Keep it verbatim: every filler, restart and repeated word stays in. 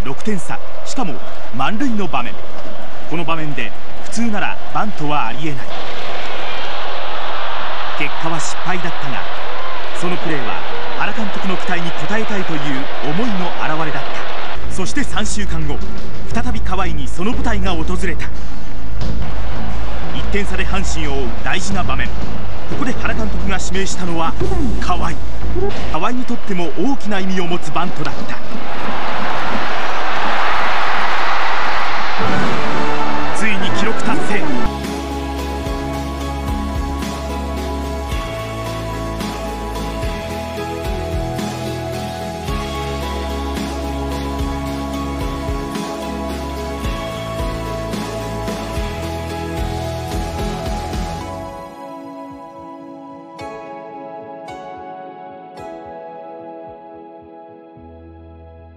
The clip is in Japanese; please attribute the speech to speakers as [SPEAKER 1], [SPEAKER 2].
[SPEAKER 1] ろくてん差、しかも満塁の場面。この場面で普通ならバントはありえない。結果は失敗だったが、そのプレーは原監督の期待に応えたいという思いの表れだった。そしてさんしゅうかんご、再び河合にその舞台が訪れた。いってん差で阪神を追う大事な場面。ここで原監督が指名したのは河合。河合にとっても大きな意味を持つバントだった。